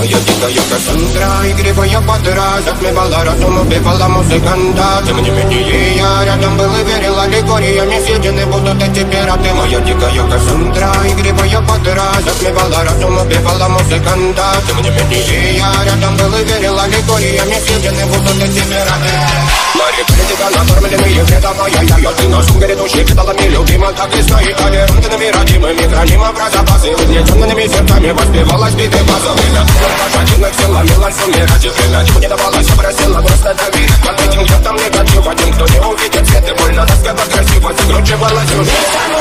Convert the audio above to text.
Моя дикая Кассандра, игривая подра, затмевала разум, убивала музыканта. Тем не менее я рядом был и верил, аллегориями съедены будут эти пираты. Моя дикая Кассандра, игривая подра, затмевала разум, убивала музыканта. Тем не менее я рядом был и верил, аллегориями съедены будут эти пираты. Мари критика, накормленные вредом, ай-яй-яй, ты на сум грядущий педалами любима, так и стоит толерантными, родимыми, хранима про запасы. Угнетенными сердцами воспевалась биты базы. Пожадинных сил ломила шуме ради время. Чего не давалось, просила просто доверить. Под этим где-то негатив, один, кто не увидит свет и больно, насколько красиво закручивалась уже.